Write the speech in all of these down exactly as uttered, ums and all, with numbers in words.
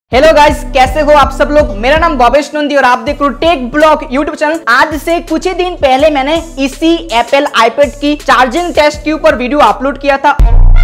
Hello guys, कैसे हो आप सब लोग। मेरा नाम भवेश नंदी और आप देख रहे हो टेक ब्लॉग यूट्यूब चैनल। आज से कुछ ही दिन पहले मैंने इसी एप्पल आईपैड की चार्जिंग टेस्ट के ऊपर वीडियो अपलोड किया था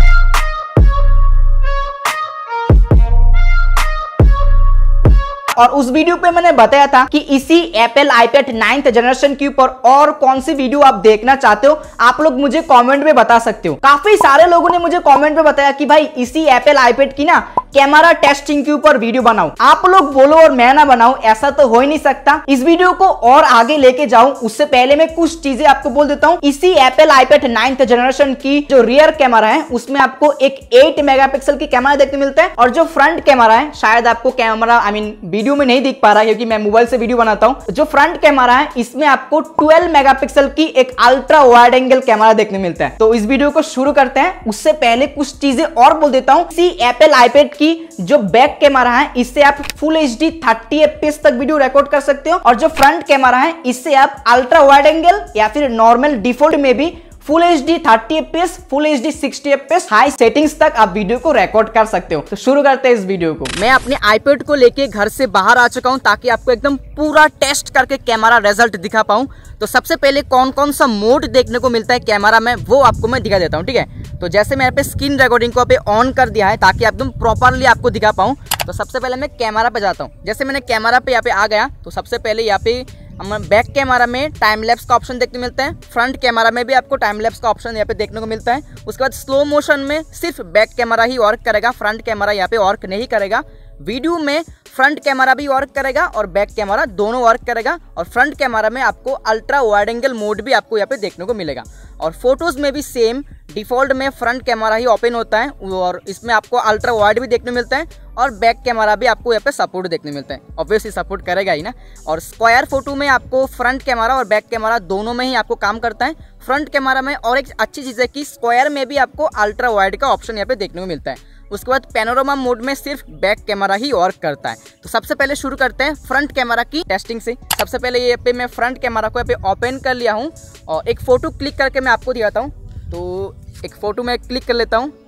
और उस वीडियो पे मैंने बताया था कि इसी एप्पल आईपैड नाइन्थ जनरेशन के ऊपर और कौन सी वीडियो आप देखना चाहते हो आप लोग मुझे कमेंट में बता सकते हो। काफी सारे लोगों ने मुझे कमेंट में बताया कि भाई इसी एप्पल आईपैड की ना कैमरा टेस्टिंग के ऊपर वीडियो बनाओ। आप लोग बोलो और मैं ना बनाऊं, ऐसा तो हो ही नहीं सकता। इस वीडियो को और आगे लेके जाऊं उससे पहले मैं कुछ चीजें आपको बोल देता हूं। इसी एप्पल आईपैड नाइन्थ जनरेशन की जो रियर कैमरा है उसमें आपको एक एट मेगापिक्सल की कैमरा देखने मिलता है और जो फ्रंट कैमरा है, शायद आपको कैमरा आई मीन वीडियो में नहीं दिख पा रहा है क्योंकि मैं मोबाइल से वीडियो बनाता हूं। जो फ्रंट कैमरा है इसमें आपको ट्वेल्व मेगापिक्सल की एक अल्ट्रा वाइड एंगल कैमरा देखने मिलता है। तो इस वीडियो को शुरू करते हैं। उससे पहले कुछ चीजें और बोल देता हूं। इसी एप्पल आईपैड की जो बैक कैमरा है इससे आप full H D thirty F P S तक वीडियो रिकॉर्ड कर सकते हो और जो फ्रंट कैमरा है इससे आप अल्ट्रा वाइड एंगल या फिर नॉर्मल डिफॉल्ट में भी full H D thirty F P S, full H D sixty F P S high settings तक आप वीडियो को रिकॉर्ड कर सकते हो। तो शुरू करते हैं इस वीडियो को। मैं अपने आईपैड को लेके घर से बाहर आ चुका हूं ताकि आपको एकदम पूरा टेस्ट करके कैमरा रिजल्ट दिखा पाऊं। तो सबसे पहले कौन कौन सा मोड देखने को मिलता है कैमरा में वो आपको मैं दिखा देता हूं, ठीक है। तो जैसे मैं यहाँ पे स्क्रीन रिकॉर्डिंग को पे ऑन कर दिया है ताकि एकदम प्रॉपरली आपको दिखा पाऊं। तो सबसे पहले मैं कैमरा पे जाता हूँ। जैसे मैंने कैमरा पे यहाँ पे आ गया तो सबसे पहले यहाँ पे हम बैक कैमरा में टाइम लैप्स का ऑप्शन देखने मिलता है। फ्रंट कैमरा में भी आपको टाइम लैप्स का ऑप्शन यहाँ पे देखने को मिलता है। उसके बाद स्लो मोशन में सिर्फ बैक कैमरा ही वर्क करेगा, फ्रंट कैमरा यहाँ पे वर्क नहीं करेगा। वीडियो में फ्रंट कैमरा भी वर्क करेगा और बैक कैमरा दोनों वर्क करेगा और फ्रंट कैमरा में आपको अल्ट्रा वाइड एंगल मोड भी आपको यहाँ पे देखने को मिलेगा। और फोटोज में भी सेम डिफॉल्ट में फ्रंट कैमरा ही ओपन होता है और इसमें आपको अल्ट्रा वाइड भी देखने मिलता है और बैक कैमरा भी आपको यहाँ पे सपोर्ट देखने मिलता है। ऑब्वियसली सपोर्ट करेगा ही ना। और स्क्वायर फोटो में आपको फ्रंट कैमरा और बैक कैमरा दोनों में ही आपको काम करता है। फ्रंट कैमरा में और एक अच्छी चीज़ है कि स्क्वायर में भी आपको अल्ट्रा वाइड का ऑप्शन यहाँ पे देखने को मिलता है। उसके बाद पैनोरामा मोड में सिर्फ बैक कैमरा ही वर्क करता है। तो सबसे पहले शुरू करते हैं फ्रंट कैमरा की टेस्टिंग से। सबसे पहले ये पे मैं फ्रंट कैमरा को यहाँ पे ओपन कर लिया हूँ और एक फोटो क्लिक करके मैं आपको दिखाता हूँ। तो एक फोटो मैं क्लिक कर लेता हूँ।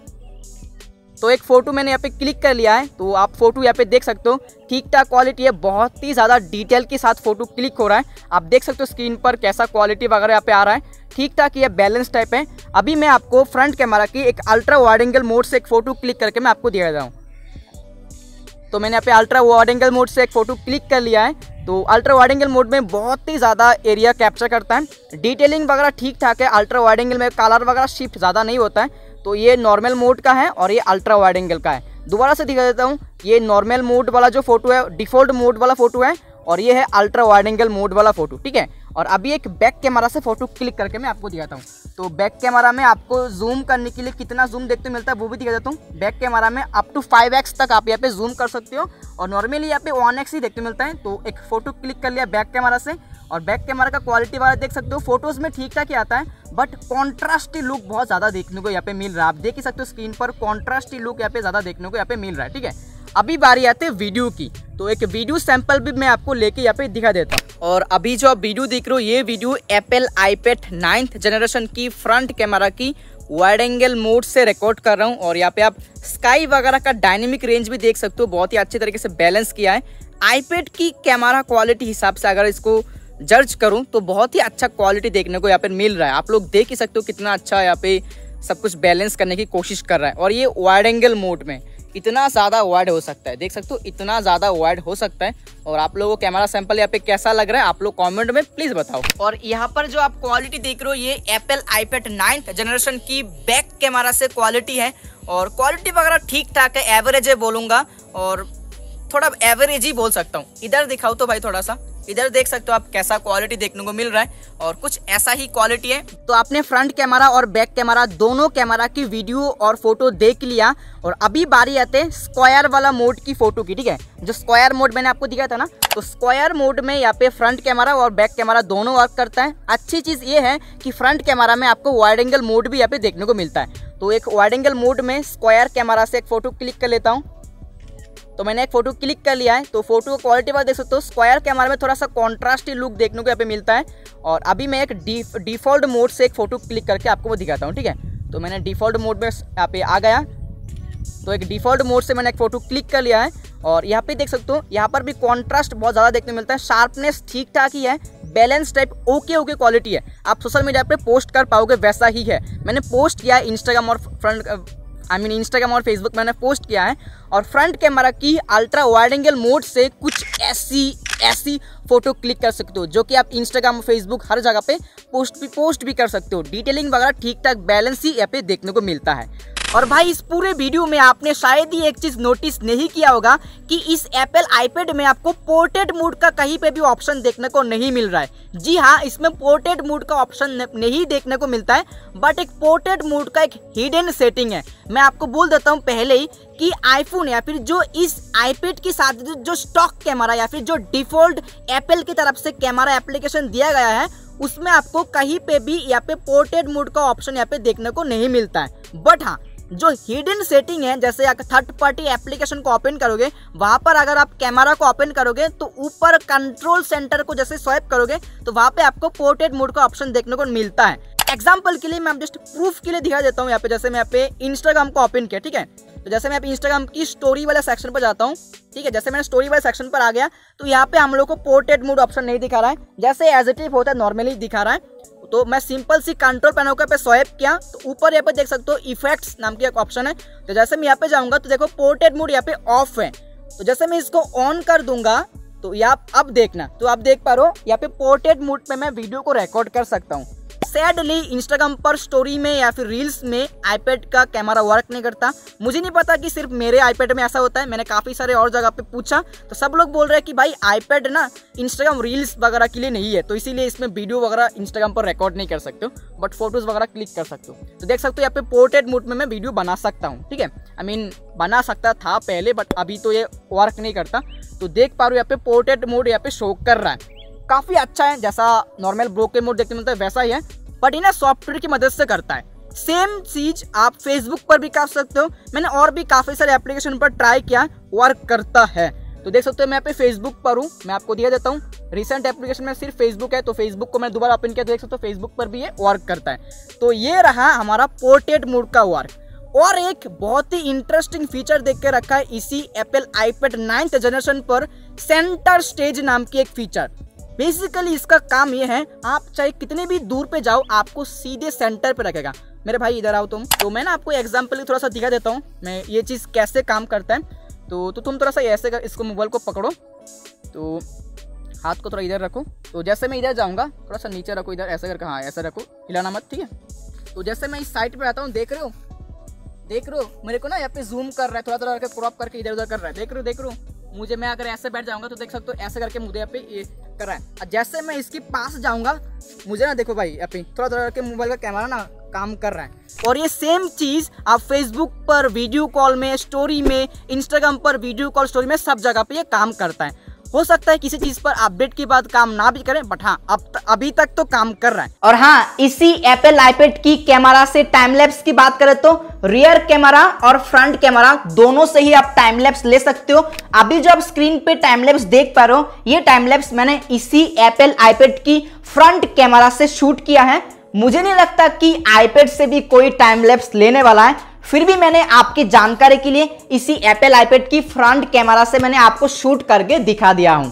तो एक फोटो मैंने यहाँ पे क्लिक कर लिया है। तो आप फोटो यहाँ पे देख सकते हो ठीक ठाक क्वालिटी है, बहुत ही ज़्यादा डिटेल के साथ फोटो क्लिक हो रहा है। आप देख सकते हो स्क्रीन पर कैसा क्वालिटी वगैरह यहाँ पे आ रहा है, ठीक ठाक ये बैलेंस टाइप है। अभी मैं आपको फ्रंट कैमरा की एक अल्ट्रा वाइड एंगल मोड से एक फोटो क्लिक करके मैं आपको दिखा रहा हूँ। तो मैंने यहाँ पे अल्ट्रा वाइड एंगल मोड से एक फोटो क्लिक कर लिया है। तो अल्ट्रा वाइड एंगल मोड में बहुत ही ज़्यादा एरिया कैप्चर करता है, डिटेलिंग वगैरह ठीक ठाक है। अल्ट्रा वाइड एंगल में कलर वगैरह शिफ्ट ज़्यादा नहीं होता है। तो ये नॉर्मल मोड का है और ये अल्ट्रा वाइड एंगल का है। दोबारा से दिखा देता हूँ। ये नॉर्मल मोड वाला जो फोटो है डिफॉल्ट मोड वाला फोटो है और ये है अल्ट्रा वाइड एंगल मोड वाला फोटो, ठीक है। और अभी एक बैक कैमरा से फोटो क्लिक करके मैं आपको दिखाता हूँ। तो बैक कैमरा में आपको जूम करने के लिए कितना जूम देखते मिलता है वो भी दिखा देता हूँ। बैक कैमरा में अप टू फाइव एक्स तक आप यहाँ पे जूम कर सकते हो और नॉर्मली यहाँ पे वन एक्स ही देखते मिलता है। तो एक फोटो क्लिक कर लिया बैक कैमरा से और बैक कैमरा का क्वालिटी वाला देख सकते हो। फोटोज में ठीक ठाक ही आता है बट कॉन्ट्रास्टी लुक बहुत ज़्यादा देखने को यहाँ पे मिल रहा है। आप देख ही सकते हो स्क्रीन पर कॉन्ट्रास्टी लुक यहाँ पे ज़्यादा देखने को यहाँ पे मिल रहा है, ठीक है। अभी बारी आती है वीडियो की। तो एक वीडियो सैंपल भी मैं आपको लेके यहाँ पे दिखा देता हूँ। और अभी जो आप वीडियो देख रहे हो ये video Apple iPad ninth generation की फ्रंट कैमरा की वाइड एंगल मोड से रिकॉर्ड कर रहा हूँ और यहाँ पे आप स्काई वगैरह का डायनेमिक रेंज भी देख सकते हो, बहुत ही अच्छे तरीके से बैलेंस किया है। आईपैड की कैमरा क्वालिटी हिसाब से अगर इसको जज करूँ तो बहुत ही अच्छा क्वालिटी देखने को यहाँ पे मिल रहा है। आप लोग देख ही सकते हो कितना अच्छा यहाँ पे सब कुछ बैलेंस करने की कोशिश कर रहा है। और ये वाइड एंगल मोड में इतना ज़्यादा वाइड हो सकता है, देख सकते हो इतना ज़्यादा वाइड हो सकता है। और आप लोगों को कैमरा सैंपल यहाँ पे कैसा लग रहा है आप लोग कमेंट में प्लीज़ बताओ। और यहाँ पर जो आप क्वालिटी देख रहे हो ये एप्पल आईपैड नाइन्थ जनरेशन की बैक कैमरा से क्वालिटी है और क्वालिटी वगैरह ठीक ठाक है, एवरेज है बोलूँगा और थोड़ा एवरेज ही बोल सकता हूँ। इधर दिखाओ तो भाई थोड़ा सा, इधर देख सकते हो आप कैसा क्वालिटी देखने को मिल रहा है और कुछ ऐसा ही क्वालिटी है। तो आपने फ्रंट कैमरा और बैक कैमरा दोनों कैमरा की वीडियो और फोटो देख लिया और अभी बारी आते हैं स्क्वायर वाला मोड की फोटो की, ठीक है। जो स्क्वायर मोड मैंने आपको दिखाया था ना, तो स्क्वायर मोड में यहाँ पे फ्रंट कैमरा और बैक कैमरा दोनों वर्क करता है। अच्छी चीज़ ये है कि फ्रंट कैमरा में आपको वाइड एंगल मोड भी यहाँ पे देखने को मिलता है। तो एक वाइड एंगल मोड में स्क्वायर कैमरा से एक फोटो क्लिक कर लेता हूँ। तो मैंने एक फोटो क्लिक कर लिया है। तो फोटो क्वालिटी पर देख सकते हो स्क्वायर कैमरा में थोड़ा सा कॉन्ट्रास्टी लुक देखने को यहाँ पे मिलता है। और अभी मैं एक डिफॉल्ट मोड से एक फोटो क्लिक करके आपको वो दिखाता हूँ, ठीक है। तो मैंने डिफॉल्ट मोड में यहाँ पे आ गया। तो एक डिफॉल्ट मोड से मैंने एक फोटो क्लिक कर लिया है और यहाँ पे देख सकते हो, यहाँ पर भी कॉन्ट्रास्ट बहुत ज़्यादा देखने मिलता है, शार्पनेस ठीक ठाक ही है, balance type okay okay quality है। आप सोशल मीडिया पे पोस्ट कर पाओगे वैसा ही है। मैंने पोस्ट किया है इंस्टाग्राम और फ्रंट आई मीन इंस्टाग्राम और फेसबुक मैंने पोस्ट किया है और फ्रंट कैमरा की अल्ट्रा वाइड एंगल मोड से कुछ ऐसी ऐसी फोटो क्लिक कर सकते हो जो कि आप इंस्टाग्राम और फेसबुक हर जगह पे पोस्ट भी पोस्ट भी कर सकते हो। डिटेलिंग वगैरह ठीक ठाक बैलेंस ही यहाँ पे देखने को मिलता है। और भाई इस पूरे वीडियो में आपने शायद ही एक चीज नोटिस नहीं किया होगा कि इस एप्पल आईपैड में आपको पोर्ट्रेट मोड का कहीं पे भी ऑप्शन देखने को नहीं मिल रहा है। जी हाँ, इसमें पोर्ट्रेट मोड का ऑप्शन नहीं देखने को मिलता है, बट एक पोर्ट्रेट मोड का एक हिडन सेटिंग है। मैं आपको बोल देता हूँ पहले ही कि आईफोन या फिर जो इस आईपैड के साथ जो स्टॉक कैमरा या फिर जो डिफॉल्ट एप्पल की तरफ से कैमरा एप्लीकेशन दिया गया है उसमें आपको कहीं पे भी यहाँ पे पोर्ट्रेट मोड का ऑप्शन यहाँ पे देखने को नहीं मिलता है। बट हाँ, जो हिडन सेटिंग है, जैसे आप थर्ड पार्टी एप्लीकेशन को ओपन करोगे, वहां पर अगर आप कैमरा को ओपन करोगे तो ऊपर कंट्रोल सेंटर को जैसे स्वाइप करोगे तो वहां पे आपको पोर्ट्रेट मोड का ऑप्शन देखने को मिलता है। एग्जांपल के लिए मैं जस्ट प्रूफ के लिए दिखा देता हूँ। यहाँ पे जैसे मैं यहाँ पे इंस्टाग्राम को ओपन किया, ठीक है, तो जैसे मैं यहाँ पे इंस्टाग्राम की स्टोरी वाले सेक्शन पर जाता हूँ, ठीक है, जैसे मैंने स्टोरी वाले सेक्शन पर आ गया तो यहाँ पे हम लोग को पोर्ट्रेट मोड ऑप्शन नहीं दिखा रहा है, जैसे एज इट इज होता है नॉर्मली दिखा रहा है। तो मैं सिंपल सी कंट्रोल पैनल पे स्वाइप किया तो ऊपर यहाँ पे देख सकते हो इफेक्ट्स नाम की एक ऑप्शन है। तो जैसे मैं यहाँ पे जाऊंगा तो देखो पोर्ट्रेट मोड यहाँ पे ऑफ है। तो जैसे मैं इसको ऑन कर दूंगा तो यहाँ अब देखना, तो आप देख पा रहे हो यहाँ पे पोर्ट्रेट मोड पे मैं वीडियो को रिकॉर्ड कर सकता हूँ। सैडली इंस्टाग्राम पर स्टोरी में या फिर रील्स में आईपैड का कैमरा वर्क नहीं करता। मुझे नहीं पता कि सिर्फ मेरे आईपैड में ऐसा होता है, मैंने काफ़ी सारे और जगह पे पूछा तो सब लोग बोल रहे हैं कि भाई आईपैड ना इंस्टाग्राम रील्स वगैरह के लिए नहीं है, तो इसीलिए इसमें वीडियो वगैरह इंस्टाग्राम पर रिकॉर्ड नहीं कर सकते हो, बट फोटोज़ वगैरह क्लिक कर सकते हो। तो देख सकते हो यहाँ पे पोर्ट्रेट मोड में मैं वीडियो बना सकता हूँ, ठीक है, आई मीन बना सकता था पहले, बट अभी तो ये वर्क नहीं करता। तो देख पा रहे हो यहाँ पे पोर्ट्रेट मोड यहाँ पे शो कर रहा है, काफ़ी अच्छा है, जैसा नॉर्मल ब्रोके मोड देखने मिलता है वैसा ही है, बट इन्हें सॉफ्टवेयर की मदद से करता है। सेम चीज आप फेसबुक पर भी कर सकते हो। मैंने और भी काफी सारे एप्लीकेशन पर ट्राई किया, वर्क करता है। तो देख सकते हो मैं यहाँ पे फेसबुक पर हूँ, मैं आपको दिया देता हूँ। रिसेंट एप्लीकेशन में सिर्फ फेसबुक है, तो फेसबुक को मैं दोबारा ओपन किया तो देख सकते हो फेसबुक पर भी ये वर्क करता है। तो ये रहा हमारा पोर्ट्रेट मोड का वर्क। और एक बहुत ही इंटरेस्टिंग फीचर देख के रखा है इसी एप्पल आईपैड नाइन्थ जनरेशन पर, सेंटर स्टेज नाम की एक फीचर। बेसिकली इसका काम ये है, आप चाहे कितने भी दूर पे जाओ आपको सीधे सेंटर पे रखेगा। मेरे भाई इधर आओ तुम, तो मैं ना आपको एग्जांपल थोड़ा सा दिखा देता हूँ मैं ये चीज़ कैसे काम करता है। तो तो तुम थोड़ा सा ऐसे कर, इसको मोबाइल को पकड़ो, तो हाथ को थोड़ा इधर रखो। तो जैसे मैं इधर जाऊँगा थोड़ा सा नीचे रखो, इधर ऐसे करके, हाँ ऐसे रखो, हिलाना मत, ठीक है। तो जैसे मैं इस साइड पर आता हूँ, देख रहे हो देख रहे हो मेरे को ना यहाँ पे जूम कर रहा है, थोड़ा थोड़ा करके क्रॉप करके इधर उधर कर रहा है, देख रहे हो देख रहे हो मुझे। मैं अगर ऐसे बैठ जाऊंगा तो देख सकते हो ऐसे करके मुझे यहाँ पे ये कर रहा है। जैसे मैं इसके पास जाऊंगा मुझे ना देखो भाई यहाँ पे थोड़ा थोड़ा करके मोबाइल का कैमरा ना काम कर रहा है। और ये सेम चीज आप फेसबुक पर वीडियो कॉल में, स्टोरी में, इंस्टाग्राम पर वीडियो कॉल स्टोरी में, सब जगह पे ये काम करता है। हो सकता है किसी चीज पर अपडेट के बाद काम ना भी करें, बट हाँ अब त, अभी तक तो काम कर रहा है। और हाँ, इसी एप्पल आईपैड की कैमरा से टाइम लैप्स की बात करें तो रियर कैमरा और फ्रंट कैमरा दोनों से ही आप टाइम लैप्स ले सकते हो। अभी जो आप स्क्रीन पे टाइम लैप्स देख पा रहे हो, ये टाइम लैप्स मैंने इसी एप्पल आईपैड की फ्रंट कैमरा से शूट किया है। मुझे नहीं लगता कि आईपैड से भी कोई टाइम लैप्स लेने वाला है, फिर भी मैंने आपकी जानकारी के लिए इसी एप्पल आईपैड की फ्रंट कैमरा से मैंने आपको शूट करके दिखा दिया हूं।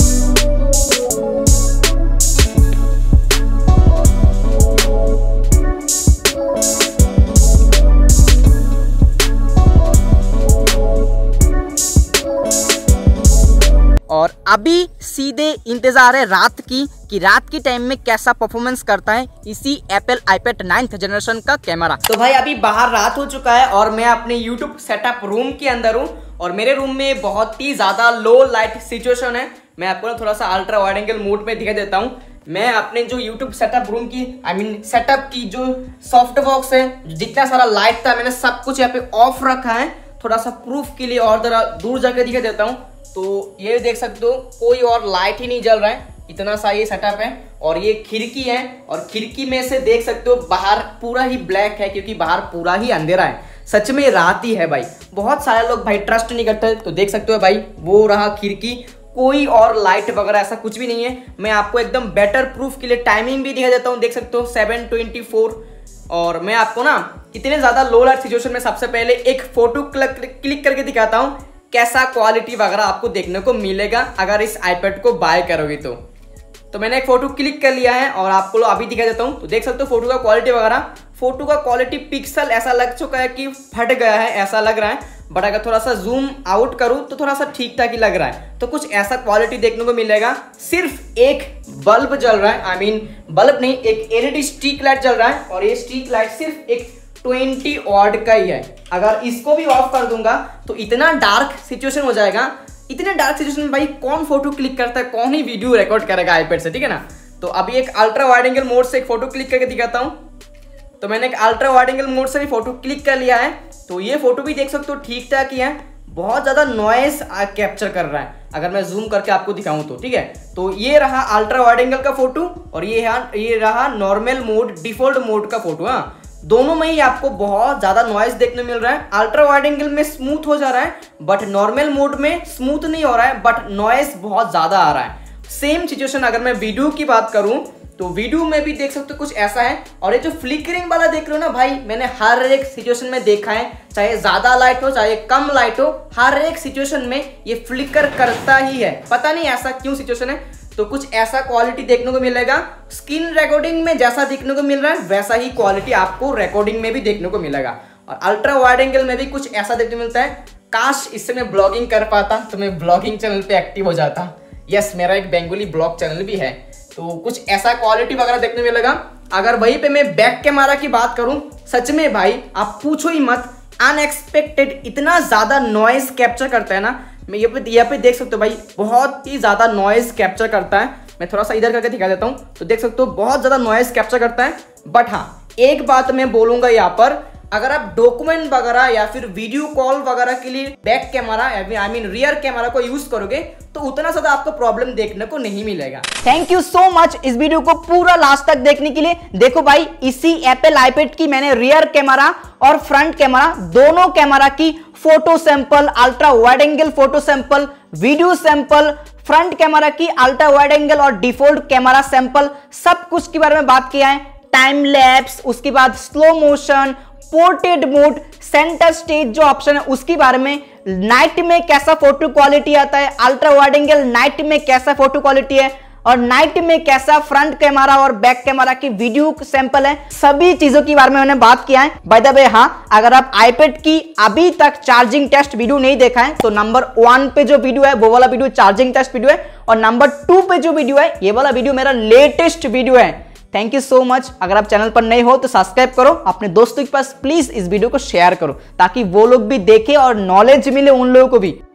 और अभी सीधे इंतजार है रात की कि रात की टाइम में कैसा परफॉर्मेंस करता है इसी एप्पल आईपैड नाइन्थ जनरेशन का कैमरा। तो भाई अभी बाहर रात हो चुका है और मैं अपने यूट्यूब सेटअप रूम के अंदर हूँ और मेरे रूम में बहुत ही ज्यादा लो लाइट सिचुएशन है। मैं आपको थोड़ा सा अल्ट्रा वाइड एंगल मोड में दिखा देता हूँ। मैं अपने जो यूट्यूब सेटअप रूम की आई मीन सेटअप की जो सॉफ्ट बॉक्स है, जितना सारा लाइट था मैंने सब कुछ यहाँ पे ऑफ रखा है। थोड़ा सा प्रूफ के लिए और जरा दूर जाकर दिखा देता हूँ। तो ये देख सकते हो कोई और लाइट ही नहीं जल रहा है, इतना सा ये सेटअप है। और ये खिड़की है और खिड़की में से देख सकते हो बाहर पूरा ही ब्लैक है, क्योंकि बाहर पूरा ही अंधेरा है। सच में रात ही है भाई। बहुत सारे लोग भाई ट्रस्ट नहीं करते, तो देख सकते हो भाई वो रहा खिड़की, कोई और लाइट वगैरह ऐसा कुछ भी नहीं है। मैं आपको एकदम बेटर प्रूफ के लिए टाइमिंग भी दिखा देता हूँ। देख सकते हो सेवन ट्वेंटी फोर और मैं आपको ना कितने ज्यादा लो लाइट सिचुएशन में सबसे पहले एक फोटो क्लिक करके दिखाता हूँ, कैसा क्वालिटी वगैरह आपको देखने को मिलेगा अगर इस आईपैड को बाय करोगे तो। तो मैंने एक फोटो क्लिक कर लिया है और आपको अभी दिखा देता हूँ। तो देख सकते हो फोटो का क्वालिटी वगैरह, फोटो का क्वालिटी पिक्सल ऐसा लग चुका है कि फट गया है, ऐसा लग रहा है। बट अगर थोड़ा सा जूम आउट करूं तो थोड़ा सा ठीक ठाक ही लग रहा है। तो कुछ ऐसा क्वालिटी देखने को मिलेगा। सिर्फ एक बल्ब जल रहा है, आई मीन बल्ब नहीं, एक एलईडी स्ट्रीक लाइट जल रहा है और ये स्ट्रीक लाइट सिर्फ एक ट्वेंटी वॉट का ही है। अगर इसको भी ऑफ कर दूंगा तो इतना डार्क सिचुएशन हो जाएगा। इतने डार्क सिचुएशन में भाई कौन फोटो क्लिक करता है, कौन ही वीडियो रिकॉर्ड करेगा आईपैड से, ठीक है ना। तो अभी एक अल्ट्रा वाइड एंगल मोड से एक फोटो क्लिक करके दिखाता हूँ। तो मैंने एक अल्ट्रा वाइड एंगल मोड से भी फोटो क्लिक कर लिया है। तो ये फोटो भी देख सकते हो ठीक ठाक ही है, बहुत ज्यादा नॉइस कैप्चर कर रहा है अगर मैं जूम करके आपको दिखाऊं तो, ठीक है। तो ये रहा अल्ट्रा वाइड एंगल का फोटो और ये ये रहा नॉर्मल मोड, डिफॉल्ट मोड का फोटो। हाँ, दोनों में ही आपको बहुत ज्यादा नॉइस देखने मिल रहा है। अल्ट्रा वाइड एंगल में स्मूथ हो जा रहा है बट नॉर्मल मोड में स्मूथ नहीं हो रहा है, बट नॉइस बहुत ज्यादा आ रहा है। सेम सिचुएशन अगर मैं वीडियो की बात करूं तो वीडियो में भी देख सकते हो कुछ ऐसा है। और ये जो फ्लिकरिंग वाला देख रहे हो ना भाई, मैंने हर एक सिचुएशन में देखा है, चाहे ज्यादा लाइट हो चाहे कम लाइट हो, हर एक सिचुएशन में ये फ्लिकर करता ही है। पता नहीं ऐसा क्यों सिचुएशन है। तो कुछ ऐसा क्वालिटी देखने को मिलेगा। स्क्रीन रिकॉर्डिंग में जैसा देखने को मिल रहा है वैसा ही क्वालिटी आपको रिकॉर्डिंग में भी देखने को मिलेगा। और अल्ट्रा वाइड एंगल में भी कुछ ऐसा देखने को मिलता है। काश इससे मैं ब्लॉगिंग कर पाता तो मैं ब्लॉगिंग चैनल पे एक्टिव हो जाता। यस, मेरा एक बेंगोली ब्लॉग चैनल भी है। तो कुछ ऐसा क्वालिटी वगैरह देखने मिलेगा। अगर वहीं पे मैं बैक कैमरा की बात करूं, सच में भाई आप पूछो ही मत, अनएक्सपेक्टेड इतना ज्यादा नॉइस कैप्चर करता है ना। मैं ये पे यहाँ पे देख सकते हो भाई, बहुत ही ज्यादा नॉइस कैप्चर करता है। मैं थोड़ा सा इधर करके दिखा देता हूँ। तो देख सकते हो बहुत ज्यादा नॉइस कैप्चर करता है। बट हाँ, एक बात मैं बोलूंगा यहाँ पर, अगर आप डॉक्यूमेंट वगैरह या फिर वीडियो कॉल वगैरह के लिए back camera I mean rear camera को यूज करोगे तो उतना ज्यादा आपको प्रॉब्लम देखने को नहीं मिलेगा। थैंक यू सो मच इस वीडियो को पूरा लास्ट तक देखने के लिए। देखो भाई, इसी एप्पल आईपैड की मैंने रियर कैमरा और फ्रंट कैमरा दोनों कैमरा की photo sample, ultra wide angle photo sample, video sample, front camera की अल्ट्रा वाइड एंगल और डिफॉल्ट कैमरा सैंपल, सब कुछ के बारे में बात किया है। टाइम लैप्स, उसके बाद slow motion, portrait mode, Center Stage जो ऑप्शन है उसके बारे में, नाइट में कैसा फोटो क्वालिटी आता है, अल्ट्रा वाइड एंगल नाइट में कैसा फोटो क्वालिटी है और नाइट में कैसा फ्रंट कैमरा और बैक कैमरा की वीडियो सैंपल है, सभी चीजों के बारे में मैंने बात किया है। बाय द वे, हाँ, अगर आप आईपैड की अभी तक चार्जिंग टेस्ट वीडियो नहीं देखा है तो नंबर वन पे जो वीडियो है वो वाला वीडियो चार्जिंग टेस्ट वीडियो है और नंबर टू पे जो वीडियो है ये वाला वीडियो मेरा लेटेस्ट वीडियो है। Thank you so much. अगर आप चैनल पर नए हो तो सब्सक्राइब करो, अपने दोस्तों के पास प्लीज इस वीडियो को शेयर करो ताकि वो लोग भी देखें और नॉलेज मिले उन लोगों को भी।